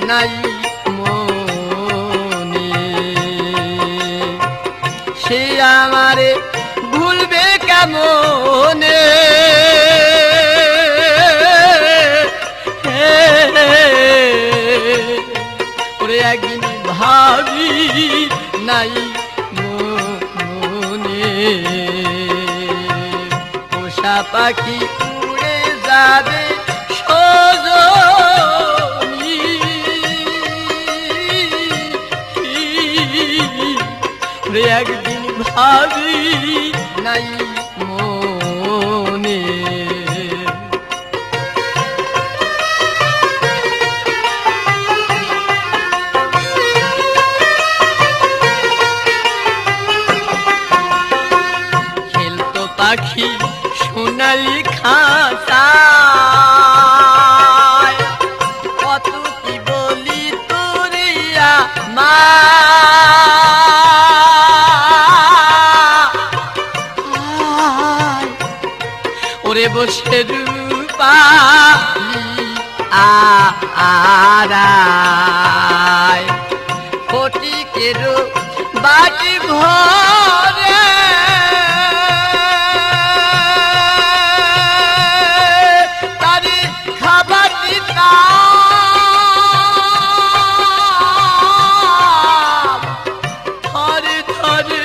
নাই মনে, সে আমারে ভুলবে কেমনে। ওরে একদিন ভাবি নাই মনে, পোষা পাখি উড়ে যাবে সজনী, ওরে একদিন ভাবি নাই মনে। খেলতো পাখি সোনালি খাঁচায়, কত কি বলি তোরিয়া মা, ওরে বসে রূপালি আরায়, ফটিকেরও বাটি ভরে তারে খাবার দিতাম থরে থরে।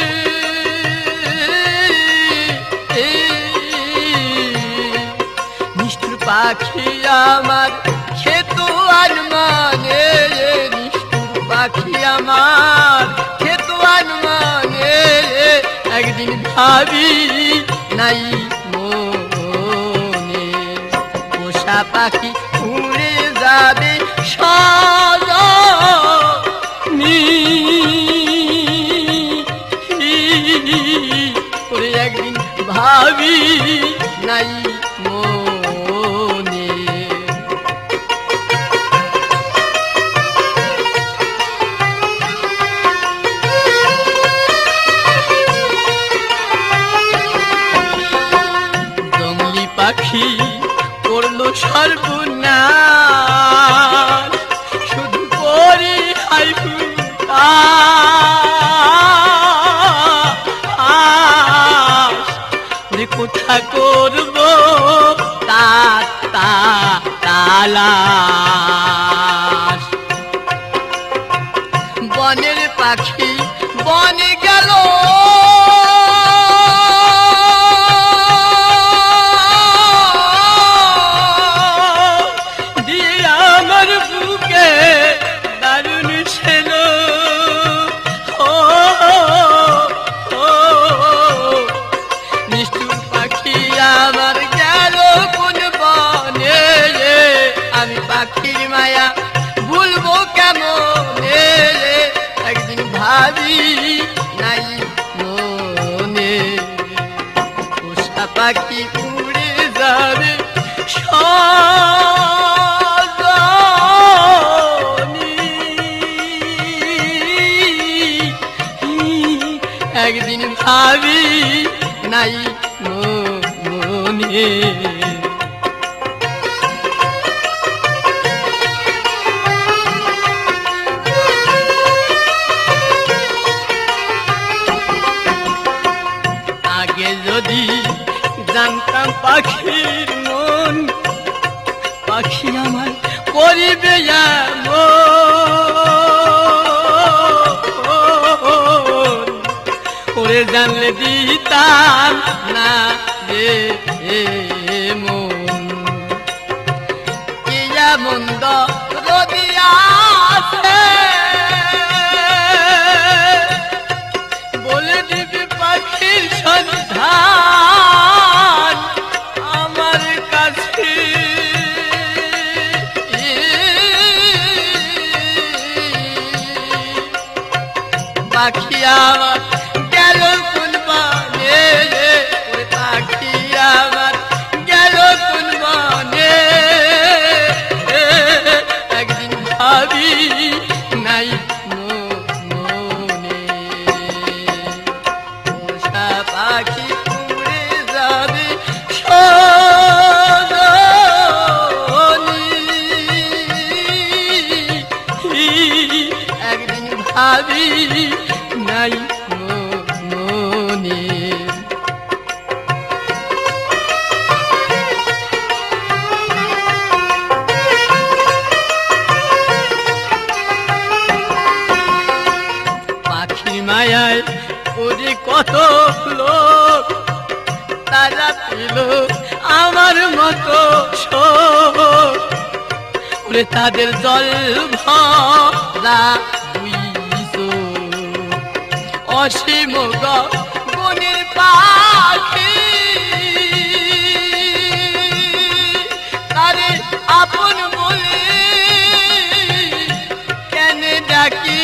নিষ্ঠুর পাখি আমার খেত আর মানে, নিষ্ঠুর পাখি আমার খেত আর মানে, একদিন ভাবি নাই মনে, পোষা পাখি উড়ে যাবে সজনী, ওরে একদিন ভাবি নাই মনে। জঙ্গলি পাখি করলো সর্বনাশ, শুধু করি হাইফু কোথা করব তালাশ। বনের পাখি বনে গেল, দিয়ে আমার বুকে দারুণ ছিল। নিষ্ঠুর পাখি আমার গেল কোন বনে, আমি পাখির মায়া ভুলবো কেমনে, একদিন ভাবি নাই মনে, পোষা পাখি উড়ে যাবে সজনী, একদিন ভাবি নাই মনে। আগে যদি জানতাম পাখির মন, পাখি আমার করিবে ওরে জানলে দিতাম না রে মন। কিয়া মন্দ যদি আসে বলে দিবি পাখির সন্ধান আমার কাছে, পাখি আমার গেল কোন বনে, পাখি আমার গেল কোন বনে, একদিন ভাবি নাই মনে, পোষা পাখি উড়ে যাবে সজনী, পেল আমার মতো ওরে তাদের জল ভরা দুই চোখ অসীম গগনের পাখি তারে আপন বলে কেন ডাকি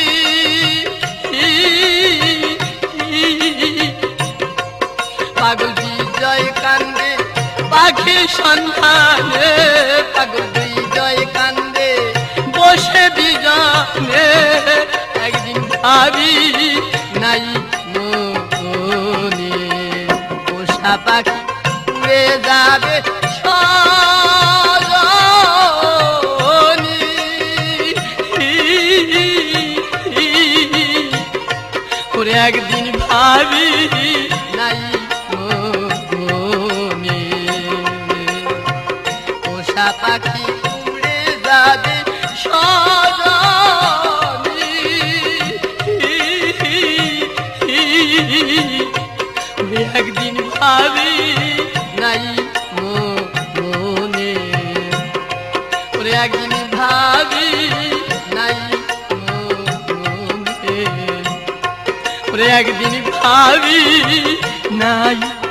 পাগল বিজয় কান্দে পাখির সন্ধানে পাগল বিজয় কান্দে বসে বিজনে একদিন ভাবি নাই মনে পোষা পাখি উড়ে যাবে সজনী ওরে একদিন ভাবি নাই মনে পোষা পাখি উড়ে যাবে সজনী একদিন ভাবি নাই মনে ওরে একদিন ভাবি নাই মনে ওরে একদিন ভাবি নাই